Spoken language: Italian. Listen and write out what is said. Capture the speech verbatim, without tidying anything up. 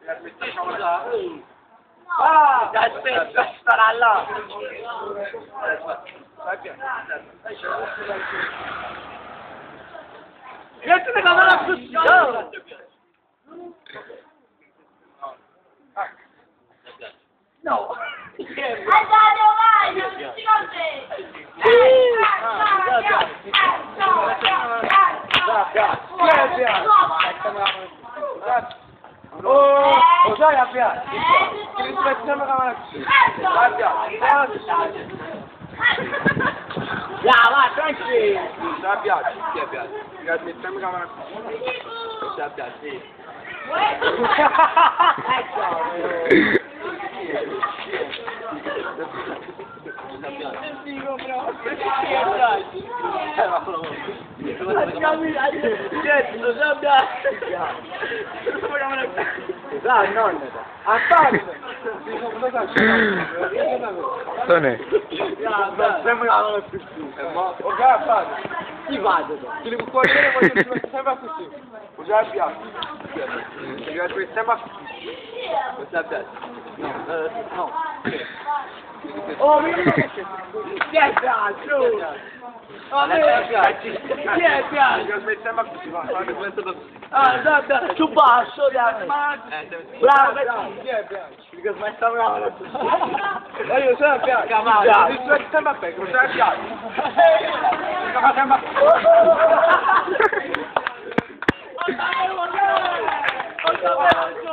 Ah, dai, aspetta, starà là. Niente di camera così. No. Andate, vai, non ci Oh, lo sai a piazza? Ti rispettiamo la camera così. Ya, vai, tranquillo. Sta a piazza, ti a piazza. Ti rispettiamo la camera così. Sta a piazza, sì. Dai, nonna, a fare! Tone. Sembra più o già a fare? Chi vado? Ti devo cogliere quando ti metti sempre così. O già a piazza? Ti devo mettere sempre così. O già a piazza? No, no. Oh, mi dice chi è piazza? Oh, chi è piazza? Chi è piazza? Ti devo mettere sempre così, va, guarda come è stato così. Ah, dai, dai, più basso, dai. Bravo, chi è piazza? Perché smettiamo la e io sono a piazza, ma ti metti sempre a becco, sei a piazza. Ma sempre a...